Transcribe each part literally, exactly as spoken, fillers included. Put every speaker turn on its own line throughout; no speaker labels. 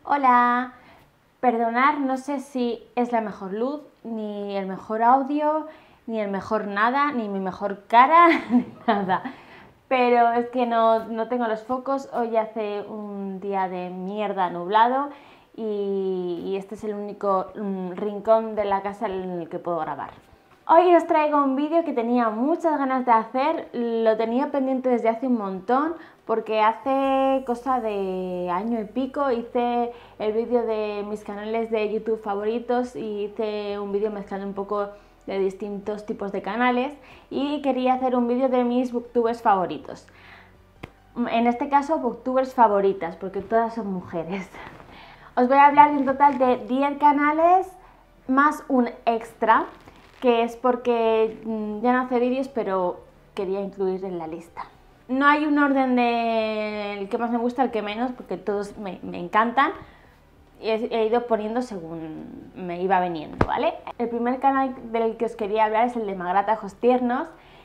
Hola, perdonar, no sé si es la mejor luz, ni el mejor audio, ni el mejor nada, ni mi mejor cara, ni nada. Pero es que no, no tengo los focos, hoy hace un día de mierda nublado y, y este es el único um, rincón de la casa en el que puedo grabar. Hoy os traigo un vídeo que tenía muchas ganas de hacer, lo tenía pendiente desde hace un montón porque hace cosa de año y pico hice el vídeo de mis canales de YouTube favoritos y hice un vídeo mezclando un poco de distintos tipos de canales y quería hacer un vídeo de mis booktubers favoritos. En este caso, booktubers favoritas, porque todas son mujeres. Os voy a hablar de un total de diez canales más un extra, que es porque ya no hace vídeos, pero quería incluir en la lista. No hay un orden del que más me gusta al que menos, porque todos me, me encantan. Y he, he ido poniendo según me iba veniendo, ¿vale? El primer canal del que os quería hablar es el de Magratajos Tiernos.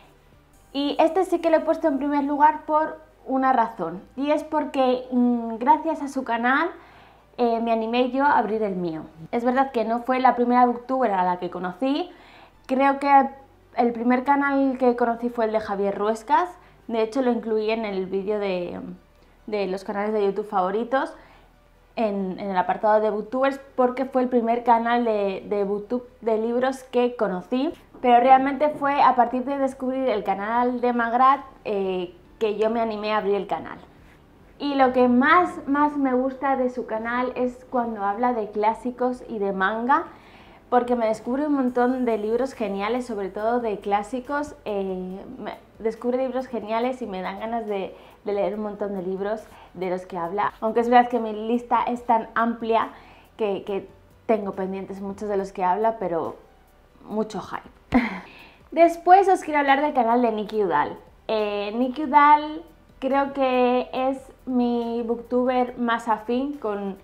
Y este sí que lo he puesto en primer lugar por una razón. Y es porque mmm, gracias a su canal eh, me animé yo a abrir el mío. Es verdad que no fue la primera booktuber a la que conocí. Creo que el primer canal que conocí fue el de Javier Ruescas. De hecho lo incluí en el vídeo de, de los canales de YouTube favoritos, en, en el apartado de booktubers, porque fue el primer canal de, de booktube de libros que conocí. Pero realmente fue a partir de descubrir el canal de Magrat eh, que yo me animé a abrir el canal. Y lo que más, más me gusta de su canal es cuando habla de clásicos y de manga, porque me descubre un montón de libros geniales, sobre todo de clásicos. Eh, me descubre libros geniales y me dan ganas de, de leer un montón de libros de los que habla. Aunque es verdad que mi lista es tan amplia que, que tengo pendientes muchos de los que habla, pero mucho hype. Después os quiero hablar del canal de Nikki Udall. Eh, Nikki Udall creo que es mi booktuber más afín, con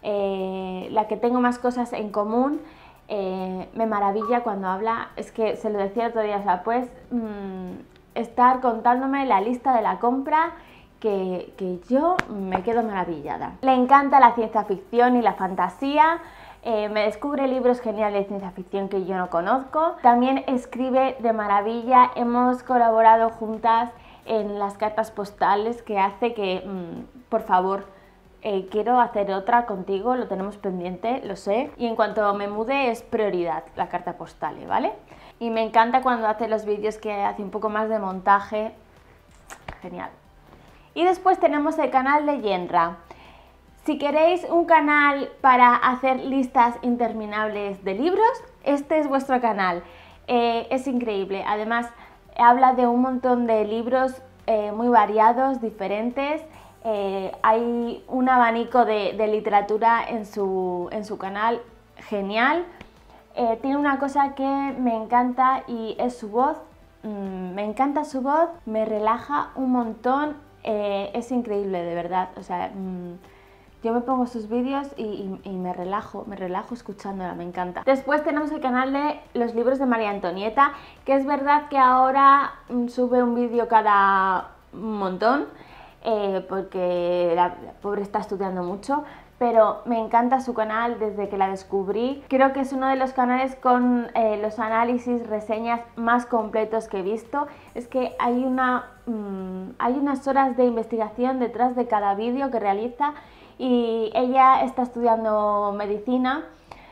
eh, la que tengo más cosas en común. Eh, me maravilla cuando habla, es que se lo decía el otro día, o sea, pues mmm, estar contándome la lista de la compra que, que yo me quedo maravillada. Le encanta la ciencia ficción y la fantasía, eh, me descubre libros geniales de ciencia ficción que yo no conozco, también escribe de maravilla, hemos colaborado juntas en las cartas postales que hace, que mmm, por favor, Eh, quiero hacer otra contigo, lo tenemos pendiente, lo sé. Y en cuanto me mude es prioridad la carta postal, ¿vale? Y me encanta cuando hace los vídeos que hace un poco más de montaje. Genial. Y después tenemos el canal de Yenra. Si queréis un canal para hacer listas interminables de libros, este es vuestro canal. Eh, es increíble. Además, habla de un montón de libros eh, muy variados, diferentes. Eh, hay un abanico de, de literatura en su, en su canal genial. Eh, tiene una cosa que me encanta y es su voz. Mm, me encanta su voz, me relaja un montón, eh, es increíble, de verdad. O sea, mm, yo me pongo sus vídeos y, y, y me relajo, me relajo escuchándola, me encanta. Después tenemos el canal de los libros de María Antonieta, que es verdad que ahora mm, sube un vídeo cada montón. Eh, porque la, la pobre está estudiando mucho, pero me encanta su canal desde que la descubrí. Creo que es uno de los canales con eh, los análisis, reseñas más completos que he visto. Es que hay, una, mmm, hay unas horas de investigación detrás de cada vídeo que realiza, y ella está estudiando medicina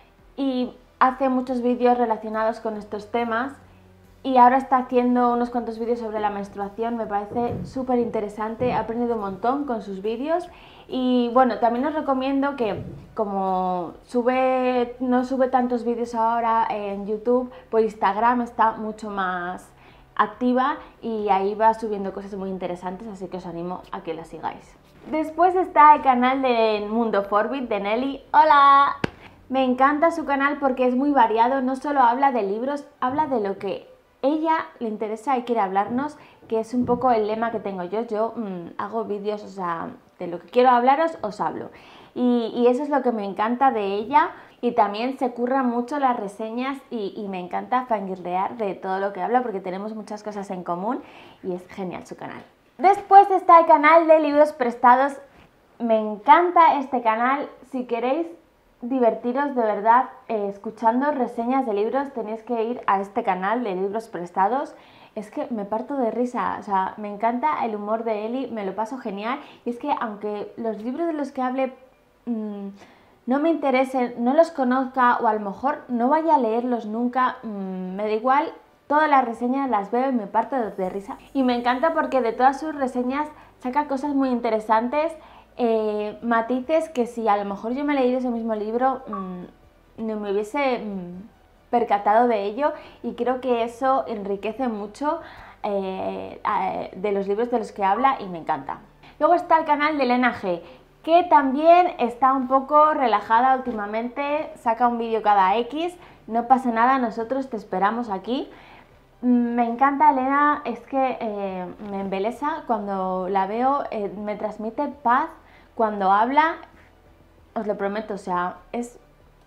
y hace muchos vídeos relacionados con estos temas. Y ahora está haciendo unos cuantos vídeos sobre la menstruación, me parece súper interesante, he aprendido un montón con sus vídeos. Y bueno, también os recomiendo que, como sube, no sube tantos vídeos ahora en YouTube, por Instagram está mucho más activa y ahí va subiendo cosas muy interesantes, así que os animo a que la sigáis. Después está el canal de Mundo Forbit de Nelly. ¡Hola! Me encanta su canal porque es muy variado, no solo habla de libros, habla de lo que ella le interesa y quiere hablarnos, que es un poco el lema que tengo yo. Yo mmm, hago vídeos, o sea, de lo que quiero hablaros, os hablo. Y, y eso es lo que me encanta de ella. Y también se curran mucho las reseñas y, y me encanta fangirlear de todo lo que habla, porque tenemos muchas cosas en común y es genial su canal. Después está el canal de libros prestados. Me encanta este canal, si queréis divertiros de verdad eh, escuchando reseñas de libros, tenéis que ir a este canal de libros prestados. Es que me parto de risa, o sea, me encanta el humor de Eli, me lo paso genial. Y es que aunque los libros de los que hable mmm, no me interesen, no los conozca o a lo mejor no vaya a leerlos nunca, mmm, me da igual, todas las reseñas las veo y me parto de risa. Y me encanta porque de todas sus reseñas saca cosas muy interesantes, eh, matices que si a lo mejor yo me he leído ese mismo libro mmm, no me hubiese mmm, percatado de ello, y creo que eso enriquece mucho eh, de los libros de los que habla y me encanta. Luego está el canal de Elena G, que también está un poco relajada últimamente, saca un vídeo cada X, no pasa nada, nosotros te esperamos aquí. Me encanta Elena, es que eh, me embelesa cuando la veo, eh, me transmite paz cuando habla, os lo prometo, o sea, es,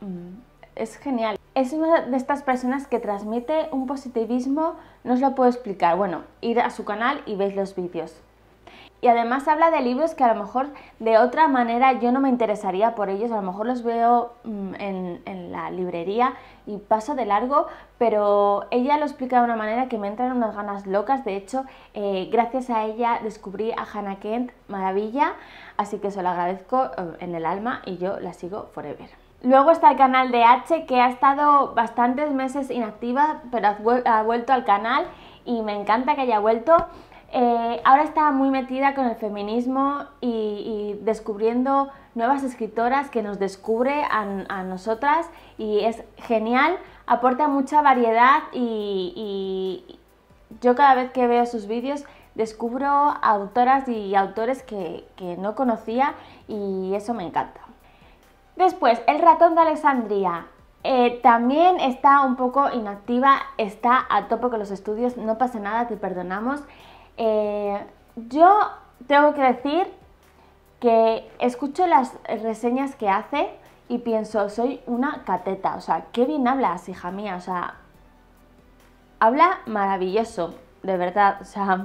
es genial. Es una de estas personas que transmite un positivismo, no os lo puedo explicar. Bueno, ir a su canal y veis los vídeos. Y además habla de libros que a lo mejor de otra manera yo no me interesaría por ellos, a lo mejor los veo mmm, en, en la librería y paso de largo, pero ella lo explica de una manera que me entran unas ganas locas. De hecho, eh, gracias a ella descubrí a Hannah Kent, maravilla, así que se lo agradezco en el alma y yo la sigo forever. Luego está el canal de H, que ha estado bastantes meses inactiva, pero ha, vu ha vuelto al canal y me encanta que haya vuelto. Eh, ahora está muy metida con el feminismo y, y descubriendo nuevas escritoras que nos descubre a, a nosotras, y es genial, aporta mucha variedad y, y yo cada vez que veo sus vídeos descubro autoras y autores que, que no conocía y eso me encanta. Después, El ratón de Alexandria. Eh, también está un poco inactiva, está a tope con los estudios, no pasa nada, te perdonamos. Eh, yo tengo que decir que escucho las reseñas que hace y pienso, soy una cateta, o sea, qué bien hablas, hija mía, o sea, habla maravilloso, de verdad, o sea,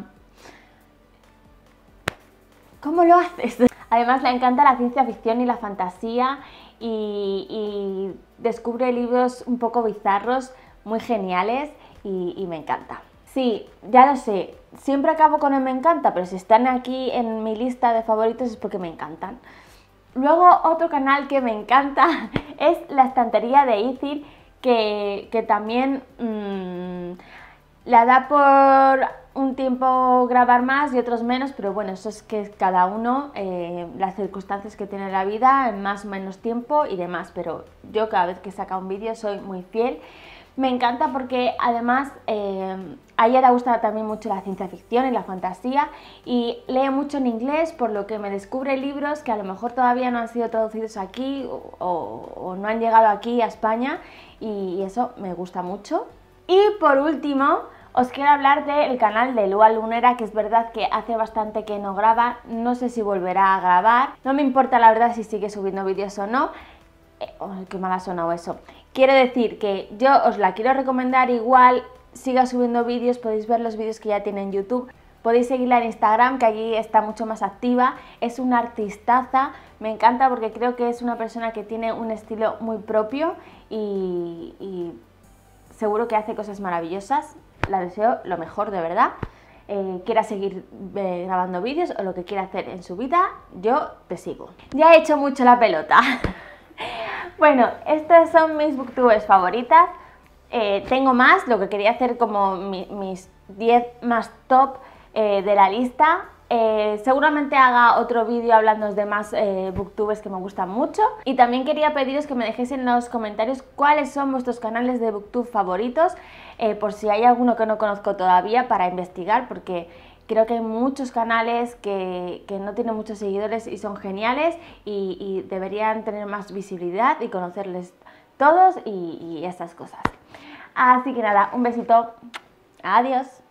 ¿cómo lo haces? Además le encanta la ciencia ficción y la fantasía y, y descubre libros un poco bizarros, muy geniales y, y me encanta. Sí, ya lo sé, siempre acabo con el me encanta, pero si están aquí en mi lista de favoritos es porque me encantan. Luego otro canal que me encanta es La Estantería de Ithil, que, que también mmm, la da por un tiempo grabar más y otros menos, pero bueno, eso es que cada uno, eh, las circunstancias que tiene la vida, en más o menos tiempo y demás, pero yo cada vez que saca un vídeo soy muy fiel. Me encanta porque además eh, a ella le gusta también mucho la ciencia ficción y la fantasía y lee mucho en inglés, por lo que me descubre libros que a lo mejor todavía no han sido traducidos aquí o, o, o no han llegado aquí a España, y eso me gusta mucho. Y por último, os quiero hablar del canal de Lua Lunera, que es verdad que hace bastante que no graba, no sé si volverá a grabar, no me importa la verdad si sigue subiendo vídeos o no. Eh, oh, qué mal ha sonado eso. Quiero decir que yo os la quiero recomendar, igual siga subiendo vídeos, podéis ver los vídeos que ya tiene en YouTube, podéis seguirla en Instagram, que allí está mucho más activa, es una artistaza, me encanta porque creo que es una persona que tiene un estilo muy propio y, y seguro que hace cosas maravillosas, la deseo lo mejor de verdad. Eh, quiera seguir eh, grabando vídeos o lo que quiera hacer en su vida, yo te sigo. Ya he hecho mucho la pelota. Bueno, estas son mis booktubers favoritas. Eh, tengo más, lo que quería hacer como mi, mis diez más top eh, de la lista. Eh, seguramente haga otro vídeo hablando de más eh, booktubers que me gustan mucho. Y también quería pediros que me dejéis en los comentarios cuáles son vuestros canales de booktube favoritos, eh, por si hay alguno que no conozco todavía para investigar, porque creo que hay muchos canales que, que no tienen muchos seguidores y son geniales y, y deberían tener más visibilidad y conocerles todos y, y estas cosas. Así que nada, un besito. Adiós.